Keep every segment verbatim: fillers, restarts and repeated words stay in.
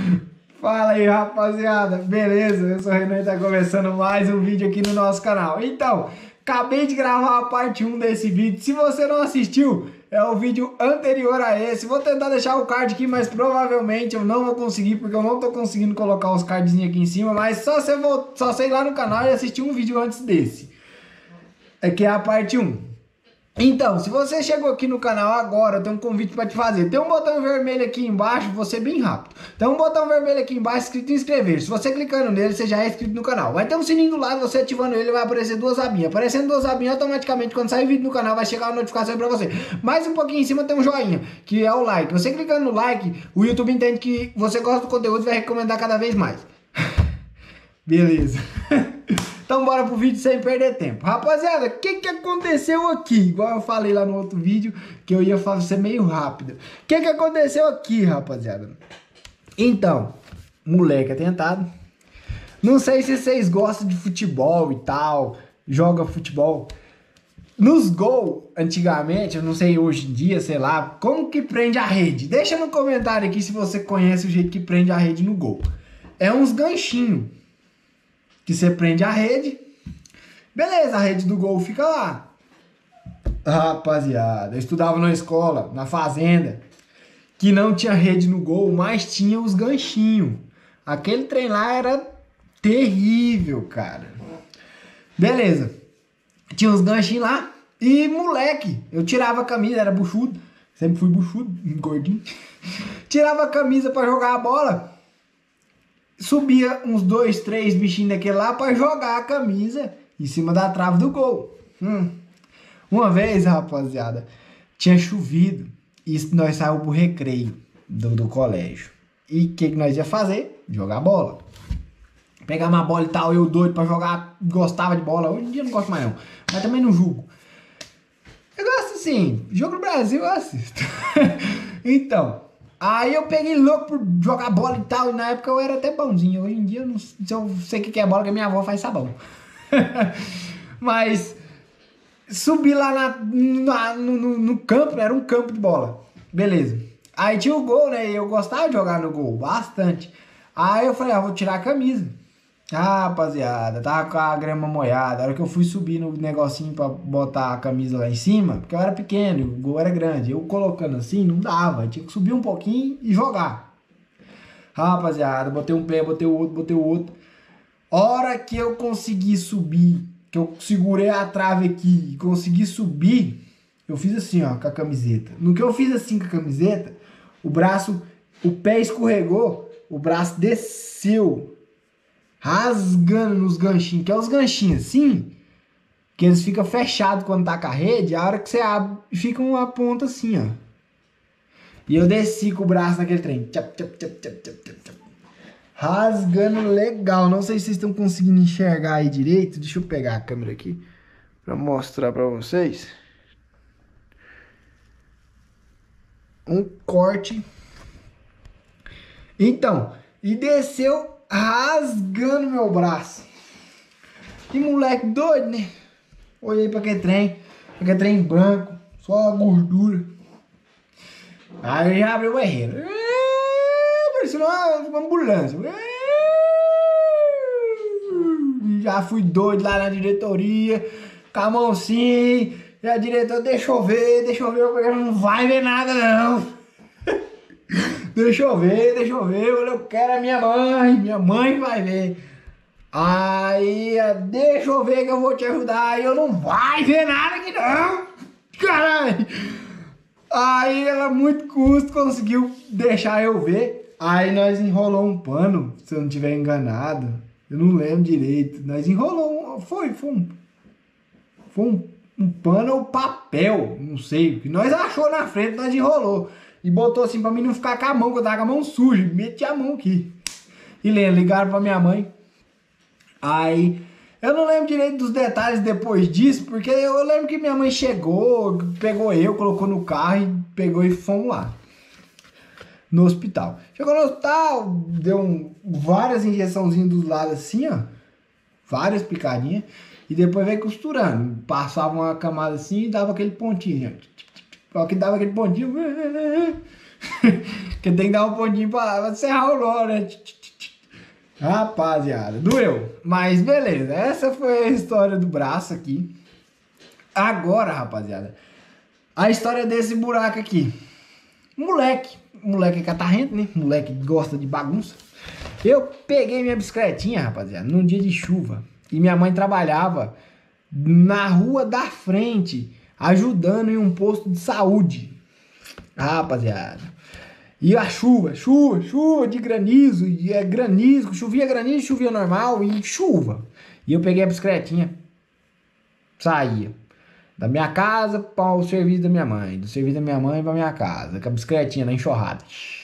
Fala aí, rapaziada, beleza? Eu sou o Renan e tá começando mais um vídeo aqui no nosso canal. Então, acabei de gravar a parte um desse vídeo. Se você não assistiu, é o vídeo anterior a esse. Vou tentar deixar o card aqui, mas provavelmente eu não vou conseguir, porque eu não tô conseguindo colocar os cardzinhos aqui em cima. Mas só você, vou, só você ir lá no canal e assistir um vídeo antes desse. É que é a parte um. Então, se você chegou aqui no canal agora, eu tenho um convite para te fazer. Tem um botão vermelho aqui embaixo, vou ser bem rápido. Tem um botão vermelho aqui embaixo escrito inscrever. Se você clicando nele, você já é inscrito no canal. Vai ter um sininho do lado, você ativando ele, vai aparecer duas abinhas. Aparecendo duas abinhas, automaticamente, quando sair vídeo no canal, vai chegar uma notificação para você. Mais um pouquinho em cima tem um joinha, que é o like. Você clicando no like, o YouTube entende que você gosta do conteúdo e vai recomendar cada vez mais. Beleza. Então bora pro vídeo sem perder tempo. Rapaziada, o que que aconteceu aqui? Igual eu falei lá no outro vídeo, que eu ia fazer meio rápido. O que que aconteceu aqui, rapaziada? Então, moleque atentado. Não sei se vocês gostam de futebol e tal, joga futebol. Nos gols, antigamente, eu não sei hoje em dia, sei lá, como que prende a rede? Deixa no comentário aqui se você conhece o jeito que prende a rede no gol. É uns ganchinhos que você prende a rede, beleza, a rede do gol fica lá. Rapaziada, eu estudava na escola, na fazenda, que não tinha rede no gol, mas tinha os ganchinhos. Aquele trem lá era terrível, cara. Beleza, tinha os ganchinhos lá, e moleque, eu tirava a camisa, era buchudo, sempre fui buchudo, gordinho. Tirava a camisa pra jogar a bola. Subia uns dois, três bichinhos daquele lá pra jogar a camisa em cima da trave do gol. Hum. Uma vez, rapaziada, tinha chovido e nós saímos pro recreio do, do colégio. E o que, que nós ia fazer? Jogar bola. Pegar uma bola e tal, eu doido pra jogar, gostava de bola. Hoje em dia eu não gosto mais não, mas também não julgo. Eu gosto assim, jogo do Brasil eu assisto. Então... Aí eu peguei louco por jogar bola e tal, e na época eu era até bonzinho. Hoje em dia eu não eu sei o que é bola, que a minha avó faz sabão. Mas subi lá na, na, no, no, no campo, era um campo de bola. Beleza. Aí tinha o gol, né? E eu gostava de jogar no gol, bastante. Aí eu falei, ah, vou tirar a camisa. Ah, rapaziada, tava com a grama molhada. A hora que eu fui subir no negocinho pra botar a camisa lá em cima, porque eu era pequeno, o gol era grande. Eu colocando assim, não dava. Eu tinha que subir um pouquinho e jogar. Rapaziada, botei um pé, botei o outro, botei o outro. Hora que eu consegui subir, que eu segurei a trave aqui e consegui subir, eu fiz assim, ó, com a camiseta. No que eu fiz assim com a camiseta, o braço, o pé escorregou, o braço desceu, rasgando nos ganchinhos, que é os ganchinhos assim, que eles ficam fechados quando tá com a rede, a hora que você abre, fica uma ponta assim, ó. E eu desci com o braço naquele trem, tchap, tchap, tchap, tchap, tchap, tchap, rasgando legal. Não sei se vocês estão conseguindo enxergar aí direito. Deixa eu pegar a câmera aqui pra mostrar pra vocês. Um corte. Então, e desceu rasgando meu braço. Que moleque doido, né? Olhei pra aquele trem, aquele trem branco, só a gordura. Aí já abriu o barreiro. Parecia uma, uma ambulância. Já fui doido lá na diretoria, com a mão assim. E a diretora, deixa eu ver, deixa eu ver, eu não vai ver nada não. Deixa eu ver, deixa eu ver, eu quero a minha mãe, minha mãe vai ver. Aí, deixa eu ver que eu vou te ajudar. Aí eu não vai ver nada aqui não. Caralho. Aí ela, muito custo, conseguiu deixar eu ver. Aí nós enrolou um pano, se eu não tiver enganado. Eu não lembro direito. Nós enrolou um, foi, foi um, foi um, um pano ou papel, não sei. O que nós achou na frente, nós enrolou. E botou assim pra mim não ficar com a mão, que eu tava com a mão suja. Meti a mão aqui. E ligaram pra minha mãe. Aí, eu não lembro direito dos detalhes depois disso, porque eu lembro que minha mãe chegou, pegou eu, colocou no carro e pegou e fomos lá. No hospital. Chegou no hospital, deu um, várias injeçãozinhas dos lados assim, ó. Várias picadinhas. E depois veio costurando. Passava uma camada assim e dava aquele pontinho. Ó, que dava aquele pontinho. Porque tem que dar um pontinho pra, pra serrar o nó, né? Rapaziada, doeu. Mas beleza, essa foi a história do braço aqui. Agora, rapaziada, a história desse buraco aqui. Moleque, moleque catarrento, né? Moleque que gosta de bagunça. Eu peguei minha bicicletinha, rapaziada, num dia de chuva. E minha mãe trabalhava na rua da frente, ajudando em um posto de saúde. Rapaziada. E a chuva, chuva, chuva de granizo, e é granizo, chovia granizo, chovia normal e chuva. E eu peguei a bicicletinha, saía da minha casa para o serviço da minha mãe, do serviço da minha mãe para minha casa, com a bicicletinha na enxurrada.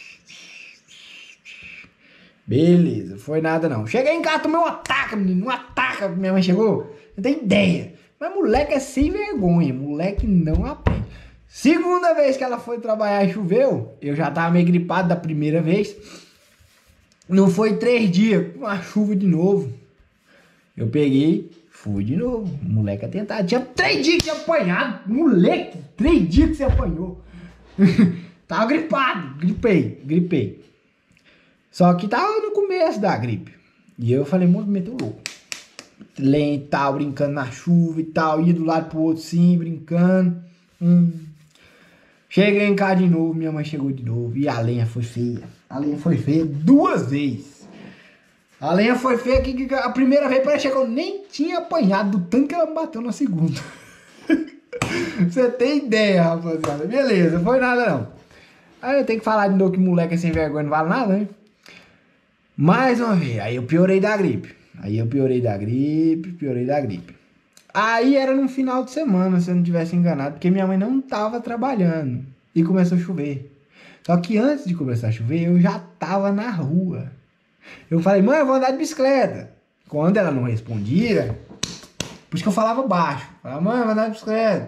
Beleza, foi nada não. Cheguei em casa, tomei um ataque, menino, um ataque, minha mãe chegou, não tem ideia. Mas moleque é sem vergonha, moleque não aprende. Segunda vez que ela foi trabalhar e choveu, eu já tava meio gripado da primeira vez. Não foi três dias, uma chuva de novo. Eu peguei, fui de novo. O moleque atentado. Tinha três dias que tinha apanhado. Moleque, três dias que você apanhou. Tava gripado, gripei, gripei. Só que tava no começo da gripe. E eu falei, moço, meteu louco. Lento, tal, brincando na chuva e tal. Ia do lado pro outro sim, brincando. Hum. Cheguei em casa de novo, minha mãe chegou de novo e a lenha foi feia. A lenha foi feia duas vezes. A lenha foi feia que a primeira vez parece que eu nem tinha apanhado do tanto que ela me bateu na segunda. Você tem ideia, rapaziada. Beleza, foi nada não. Aí eu tenho que falar de novo que moleque sem vergonha não vale nada, né? Mais uma vez, aí eu piorei da gripe. Aí eu piorei da gripe, piorei da gripe. Aí era no final de semana, se eu não tivesse enganado, porque minha mãe não tava trabalhando e começou a chover. Só que antes de começar a chover, eu já tava na rua. Eu falei, mãe, eu vou andar de bicicleta. Quando ela não respondia, por isso que eu falava baixo. Falava, mãe, eu vou andar de bicicleta.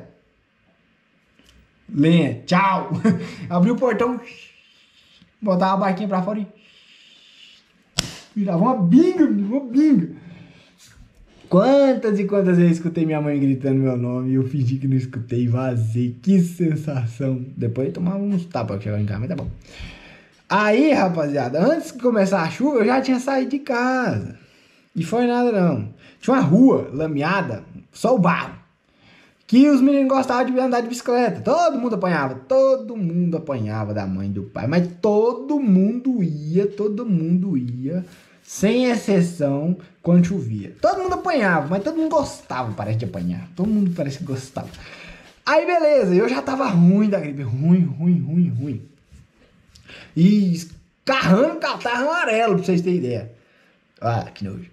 Lenha, tchau. Abri o portão, botava a barquinha pra fora e virava uma binga, uma binga. Quantas e quantas vezes escutei minha mãe gritando meu nome e eu fingi que não escutei e vazei. Que sensação. Depois eu tomava uns tapas pra chegar em casa, mas tá bom. Aí, rapaziada, antes de começar a chuva, eu já tinha saído de casa. E foi nada não. Tinha uma rua lameada, só o barro. Que os meninos gostavam de andar de bicicleta. Todo mundo apanhava. Todo mundo apanhava da mãe e do pai. Mas todo mundo ia, todo mundo ia. Sem exceção, quando chovia. Todo mundo apanhava, mas todo mundo gostava, parece, de apanhar. Todo mundo parece que gostava. Aí, beleza, eu já tava ruim da gripe. Ruim, ruim, ruim, ruim. E escarrando catarro amarelo, pra vocês terem ideia. Ah, que nojo.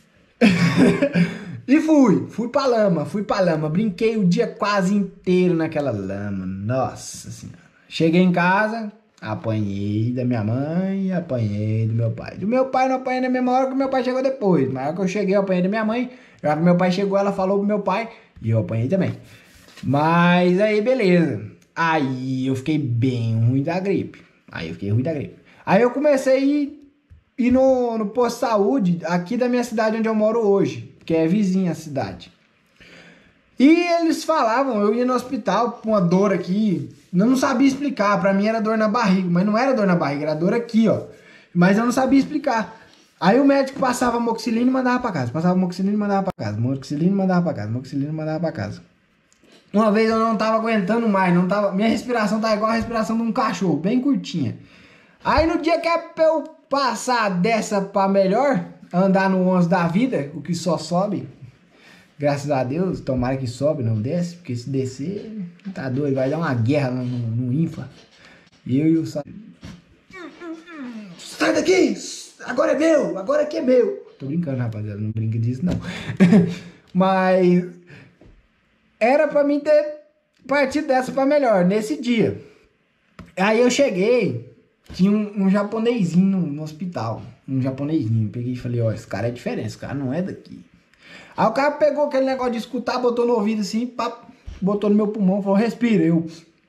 E fui, fui pra lama, fui pra lama. Brinquei o dia quase inteiro naquela lama. Nossa senhora. Cheguei em casa... Apanhei da minha mãe, apanhei do meu pai. Do meu pai não apanhei na mesma hora que o meu pai chegou depois. Na hora que eu cheguei, eu apanhei da minha mãe. Na hora que meu pai chegou, ela falou pro meu pai. E eu apanhei também. Mas aí, beleza. Aí eu fiquei bem ruim da gripe. Aí eu fiquei ruim da gripe. Aí eu comecei a ir, ir no, no posto de saúde aqui da minha cidade onde eu moro hoje. Que é vizinha a cidade. E eles falavam, eu ia no hospital com uma dor aqui, eu não sabia explicar, pra mim era dor na barriga, mas não era dor na barriga, era dor aqui, ó. Mas eu não sabia explicar. Aí o médico passava amoxicilina e mandava pra casa, passava amoxicilina e mandava pra casa, amoxicilina e mandava pra casa, amoxicilina e mandava pra casa. Uma vez eu não tava aguentando mais, não tava, minha respiração tava igual a respiração de um cachorro, bem curtinha. Aí no dia que é pra eu passar dessa pra melhor, andar no onze da vida, o que só sobe... Graças a Deus, tomara que sobe, não desce, porque se descer, tá doido, vai dar uma guerra no, no, no Infa. Eu e o Sá. Sai daqui! Agora é meu! Agora aqui é meu! Tô brincando, rapaziada, não brinca disso não. Mas era pra mim ter partido dessa pra melhor, nesse dia. Aí eu cheguei, tinha um, um japonesinho no, no hospital, um japonesinho. Peguei e falei, ó, esse cara é diferente, esse cara não é daqui. Aí o cara pegou aquele negócio de escutar, botou no ouvido assim, pá, botou no meu pulmão, falou, respira. Eu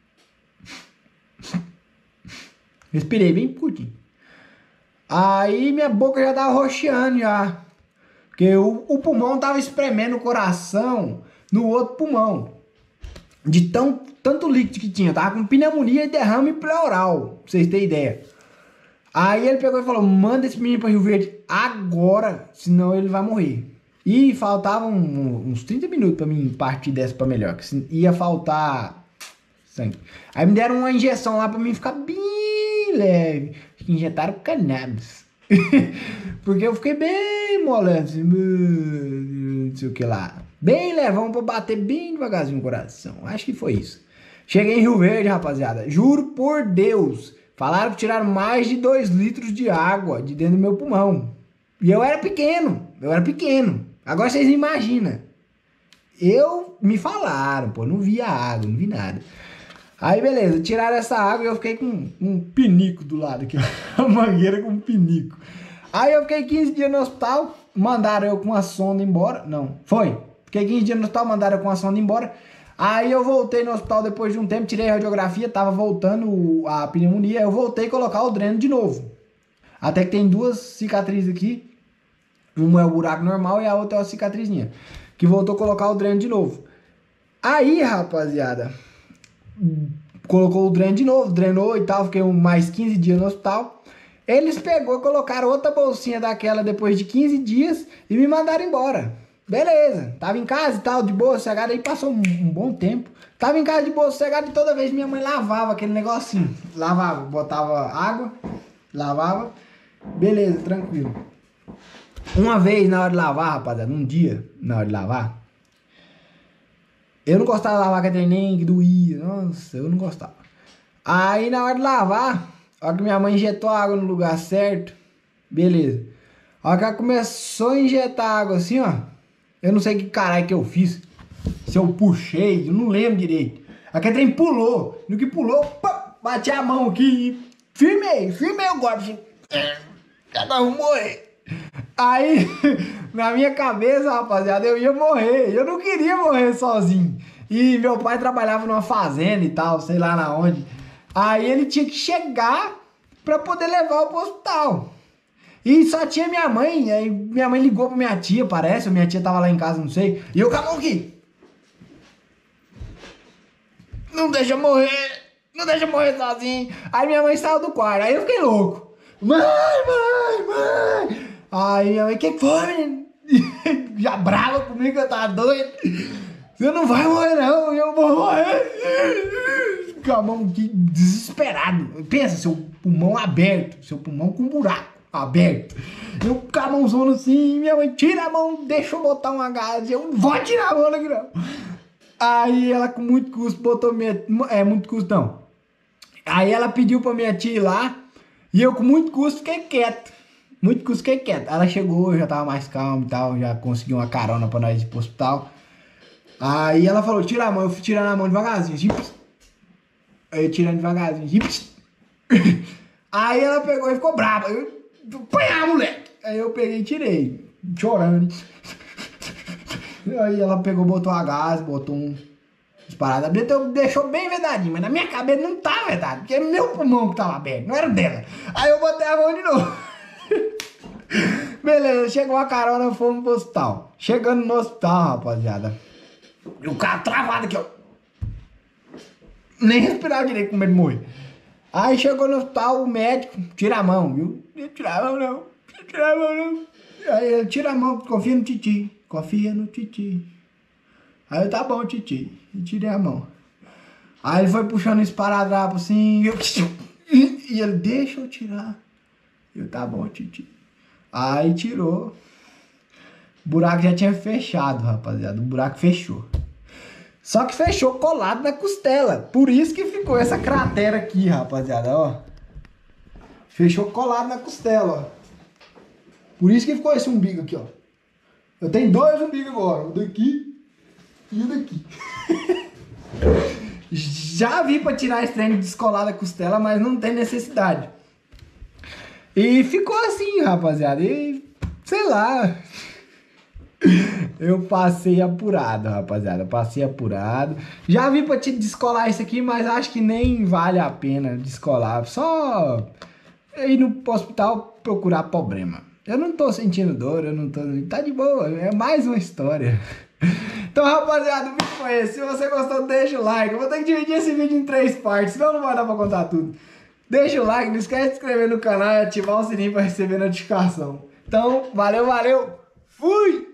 respirei bem curtinho. Aí minha boca já tava roxeando já. Porque o, o pulmão tava espremendo o coração no outro pulmão. De tão, tanto líquido que tinha. Eu tava com pneumonia e derrame pleural, pra vocês terem ideia. Aí ele pegou e falou, manda esse menino pra Rio Verde agora, senão ele vai morrer. E faltavam uns trinta minutos pra mim partir dessa pra melhor, que ia faltar sangue. Aí me deram uma injeção lá pra mim ficar bem leve. Injetaram cannabis. Porque eu fiquei bem molando, assim, não sei o que lá. Bem levão pra bater bem devagarzinho no coração. Acho que foi isso. Cheguei em Rio Verde, rapaziada. Juro por Deus. Falaram que tiraram mais de dois litros de água de dentro do meu pulmão. E eu era pequeno. Eu era pequeno. Agora vocês imaginam. Eu me falaram, pô. Não vi a água, não vi nada. Aí beleza, tiraram essa água e eu fiquei com um pinico do lado aqui. A mangueira com um pinico. Aí eu fiquei quinze dias no hospital. Mandaram eu com a sonda embora. Não, foi. Fiquei quinze dias no hospital, mandaram eu com a sonda embora. Aí eu voltei no hospital depois de um tempo, tirei a radiografia, tava voltando a pneumonia, eu voltei a colocar o dreno de novo. Até que tem duas cicatrizes aqui, uma é o buraco normal e a outra é a cicatrizinha, que voltou a colocar o dreno de novo. Aí, rapaziada, colocou o dreno de novo, drenou e tal, fiquei mais quinze dias no hospital. Eles pegou e colocaram outra bolsinha daquela depois de quinze dias e me mandaram embora. Beleza, tava em casa e tal, de boa, sossegado, aí passou um, um bom tempo. Tava em casa de boa, sossegado e toda vez minha mãe lavava aquele negocinho. Lavava, botava água, lavava, beleza, tranquilo. Uma vez na hora de lavar, rapaziada, um dia na hora de lavar, eu não gostava de lavar com a nem que doía, nossa, eu não gostava. Aí na hora de lavar, a hora que minha mãe injetou a água no lugar certo, beleza. A hora que ela começou a injetar água assim, ó, eu não sei que caralho que eu fiz. Se eu puxei, eu não lembro direito. Aquele trem pulou. No que pulou, pá, bati a mão aqui e firmei, firmei o golpe. Assim, agora eu vou morrer. Aí, na minha cabeça, rapaziada, eu ia morrer. Eu não queria morrer sozinho. E meu pai trabalhava numa fazenda e tal, sei lá na onde. Aí ele tinha que chegar pra poder levar eu pro hospital. E só tinha minha mãe, aí minha mãe ligou pra minha tia, parece, ou minha tia tava lá em casa, não sei. E eu, acabou aqui. Não deixa eu morrer, não deixa eu morrer sozinho. Aí minha mãe saiu do quarto, aí eu fiquei louco. Mãe, mãe, mãe. Aí minha mãe, que foi, menino? Já brava comigo, eu tava doido. Você não vai morrer não, eu vou morrer. Com a mão aqui, desesperado. Pensa, seu pulmão aberto, seu pulmão com buraco aberto. Eu com a mãozona assim, minha mãe, tira a mão, deixa eu botar uma gás. Eu não vou tirar a mão daqui não. Aí ela com muito custo botou minha... É, muito custo não. Aí ela pediu pra minha tia ir lá. E eu com muito custo fiquei quieto. Muito custo fiquei quieto. Ela chegou, eu já tava mais calmo e tal. Já consegui uma carona pra nós ir pro hospital. Aí ela falou, tira a mão. Eu fui tirando a mão devagarzinho. Assim. Aí eu tirando devagarzinho. Assim. Aí ela pegou e ficou brava. Eu... Apanhar, moleque! Aí eu peguei e tirei, chorando. Aí ela pegou, botou a gás, botou um... As paradas abertas, deixou bem vedadinho, mas na minha cabeça não tá vedado, porque é meu pulmão que tava aberto, não era o dela. Aí eu botei a mão de novo. Beleza, chegou a carona, fomos pro hospital. Chegando no hospital, rapaziada. E o cara travado aqui, ó. Nem respirava direito com medo de morrer. Aí chegou no hospital, o médico, tira a mão, viu? Não tira a mão não, não tira a mão não. Aí ele tira a mão, confia no titi, confia no titi. Aí eu, tá bom, titi, e tirei a mão. Aí ele foi puxando esse paradrapo assim, eu, e ele, deixa eu tirar. Eu, tá bom, titi. Aí tirou. O buraco já tinha fechado, rapaziada, o buraco fechou. Só que fechou colado na costela. Por isso que ficou essa cratera aqui, rapaziada, ó. Fechou colado na costela, ó. Por isso que ficou esse umbigo aqui, ó. Eu tenho dois umbigos agora. O daqui e o daqui. Já vi pra tirar esse trem descolar da costela, mas não tem necessidade. E ficou assim, rapaziada. E, sei lá... Eu passei apurado, rapaziada. Passei apurado. Já vi pra te descolar isso aqui, mas acho que nem vale a pena descolar. Só ir no hospital procurar problema. Eu não tô sentindo dor, eu não tô... Tá de boa, é mais uma história. Então, rapaziada, o vídeo foi esse. Se você gostou, deixa o like. Eu vou ter que dividir esse vídeo em três partes, senão não vai dar pra contar tudo. Deixa o like, não esquece de se inscrever no canal e ativar o sininho pra receber notificação. Então, valeu, valeu. Fui!